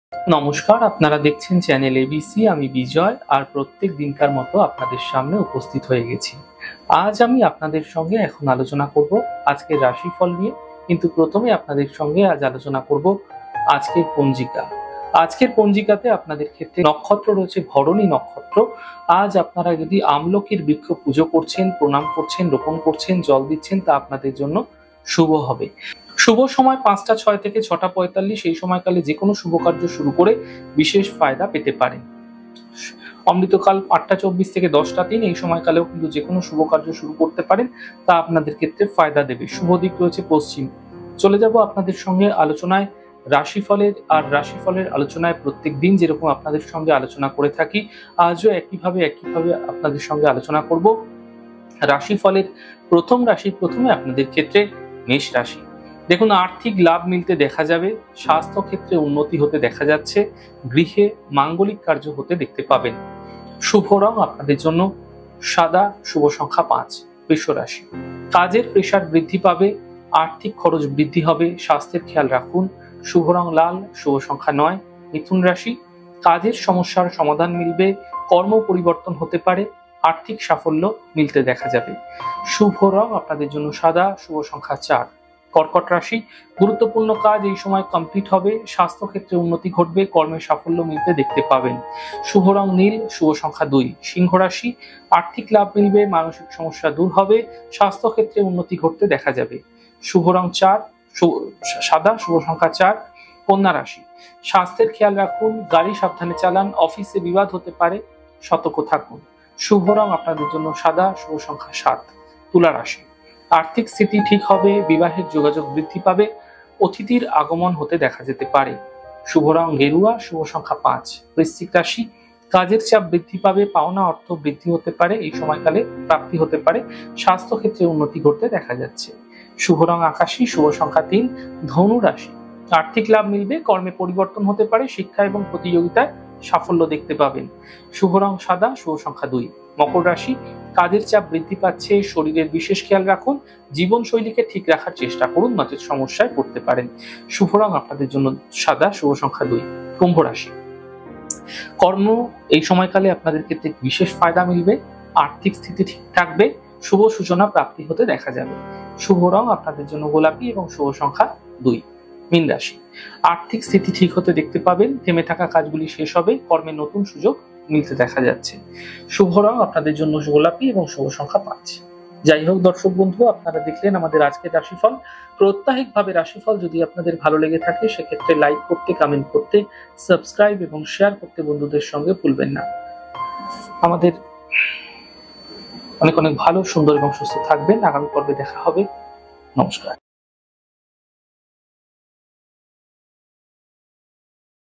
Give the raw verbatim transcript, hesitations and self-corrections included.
নমস্কার, আপনারা দেখছেন চ্যানেল এবিসি। আমি বিজয়, আর প্রত্যেক দিনকার মতো আপনাদের সামনে উপস্থিত হয়ে গেছি। আজ আমি আপনাদের সঙ্গে এখন আলোচনা করব আজকের রাশিফল নিয়ে, কিন্তু প্রথমে আপনাদের সঙ্গে আজ আলোচনা করব আজকের পঞ্জিকা। আজকের পঞ্জিকাতে আপনাদের ক্ষেত্রে নক্ষত্র রয়েছে ভরণী নক্ষত্র। আজ আপনারা যদি আমলকির বৃক্ষ পুজো করছেন, প্রণাম করছেন, রোপণ করছেন, জল দিচ্ছেন, তা আপনাদের জন্য শুভ হবে। শুভ সময় পাঁচটা ছয় থেকে ছটা পঁয়তাল্লিশ। এই সময়কালে যে কোনো শুভ কার্য শুরু করে বিশেষ ফায়দা পেতে পারেন। অমৃতকাল আটটা চব্বিশ থেকে দশটা তিন। এই সময়কালেও কিন্তু যে কোনো শুভ কার্য শুরু করতে পারেন, তা আপনাদের ক্ষেত্রে ফায়দা দেবে। শুভ দিক রয়েছে পশ্চিম। চলে যাব আপনাদের সঙ্গে আলোচনায় রাশিফলের। আর রাশিফলের আলোচনায় প্রত্যেক দিন যেরকম আপনাদের সঙ্গে আলোচনা করে থাকি, আজও একইভাবে একইভাবে আপনাদের সঙ্গে আলোচনা করব রাশিফলের প্রথম রাশি। প্রথমে আপনাদের ক্ষেত্রে মেষ রাশি। দেখুন, আর্থিক লাভ মিলতে দেখা যাবে, স্বাস্থ্য ক্ষেত্রে উন্নতি হতে দেখা যাচ্ছে, গৃহে মাঙ্গলিক কার্য হতে দেখতে পাবেন। শুভ রং আপনাদের জন্য সাদা, শুভ সংখ্যা পাঁচ। বৃষ রাশি। কাজের প্রেসার বৃদ্ধি পাবে, আর্থিক খরচ বৃদ্ধি হবে, স্বাস্থ্যের খেয়াল রাখুন। শুভ রং লাল, শুভ সংখ্যা নয়। মিথুন রাশি। কাজের সমস্যার সমাধান মিলবে, কর্ম পরিবর্তন হতে পারে, আর্থিক সাফল্য মিলতে দেখা যাবে। শুভ রং আপনাদের জন্য সাদা, শুভ সংখ্যা চার। কর্কট রাশি। গুরুত্বপূর্ণ কাজ এই সময় কমপ্লিট হবে, স্বাস্থ্য ক্ষেত্রে উন্নতি ঘটবে, কর্মের সাফল্য মিলতে দেখতে পাবেন। শুভ রং নীল, শুভ সংখ্যা দুই। সিংহ রাশি। আর্থিক লাভ মিলবে, মানসিক সমস্যা দূর হবে, স্বাস্থ্য ক্ষেত্রে উন্নতি ঘটতে দেখা যাবে। শুভ রং চার, সাদা, শুভ সংখ্যা চার। কন্যা রাশি। স্বাস্থ্যের খেয়াল রাখুন, গাড়ি সাবধানে চালান, অফিসে বিবাদ হতে পারে, সতর্ক থাকুন। শুভ রং আপনাদের জন্য সাদা, শুভ সংখ্যা সাত। তুলা রাশি। আর্থিক স্থিতি ঠিক হবে, বিবাহের যোগাযোগ বৃদ্ধি পাবে, অতিথির আগমন হতে দেখা যেতে পারে। শুভ রং গেরুয়া, শুভ সংখ্যা পাঁচ। বৃশ্চিক রাশি। কাজের চাপ বৃদ্ধি পাবে, পাওনা অর্থ বৃদ্ধি হতে পারে, এই সময়কালে প্রাপ্তি হতে পারে, স্বাস্থ্য ক্ষেত্রে উন্নতি ঘটতে দেখা যাচ্ছে। শুভ রং আকাশী, শুভ সংখ্যা তিন। ধনু রাশি। আর্থিক লাভ মিলবে, কর্মে পরিবর্তন হতে পারে, শিক্ষা এবং প্রতিযোগিতায় সাফল্য দেখতে পাবেন। শুভ রং সাদা, শুভ সংখ্যা দুই। মকর রাশি। কাজের চাপ বৃদ্ধি পাচ্ছে, শরীরের বিশেষ খেয়াল রাখুন, জীবনশৈলীকে ঠিক রাখার চেষ্টা করুন, নচেত সমস্যায় পড়তে পারেন। শুভ রং আপনাদের জন্য সাদা, শুভ সংখ্যা দুই। কুম্ভ রাশি। কর্ম এই সময়কালে আপনাদের ক্ষেত্রে বিশেষ ফায়দা মিলবে, আর্থিক স্থিতি ঠিক থাকবে, শুভ সূচনা প্রাপ্তি হতে দেখা যাবে। শুভ রং আপনাদের জন্য গোলাপি এবং শুভ সংখ্যা দুই। মীন রাশি। আর্থিক স্থিতি ঠিক হতে দেখতে পাবেন, থেমে থাকা কাজগুলি শেষ হবে, কর্মে নতুন সুযোগ মিলতে দেখা যাচ্ছে। শুভ রং আপনাদের জন্য গোলাপি এবং শুভ সংখ্যা পাঁচ। যাই হোক দর্শক বন্ধু, আপনারা দেখলেন আমাদের আজকের রাশিফল। প্রত্যাহিক ভাবে রাশিফল যদি আপনাদের ভালো লেগে থাকে, সেক্ষেত্রে লাইক করতে, কমেন্ট করতে, সাবস্ক্রাইব এবং শেয়ার করতে বন্ধুদের সঙ্গে ভুলবেন না। আমাদের অনেক অনেক ভালো, সুন্দর এবং সুস্থ থাকবেন। আগামী পর্বে দেখা হবে। নমস্কার।